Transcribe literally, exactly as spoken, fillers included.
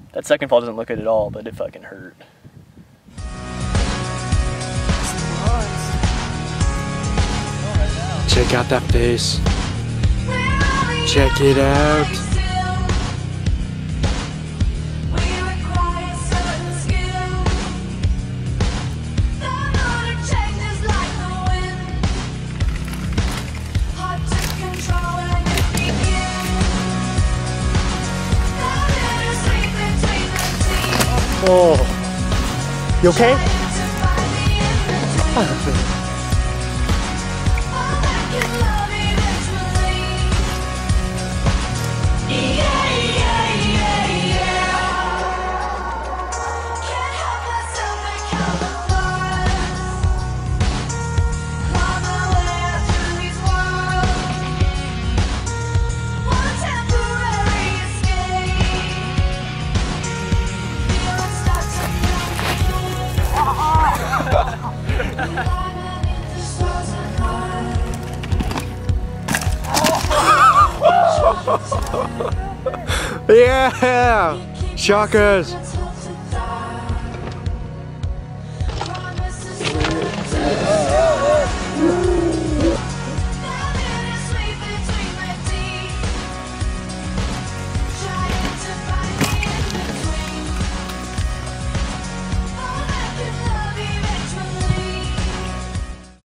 That second fall doesn't look good at all, but it fucking hurt. Check out that face. Check it out. Oh, you okay? Yeah! Shockers!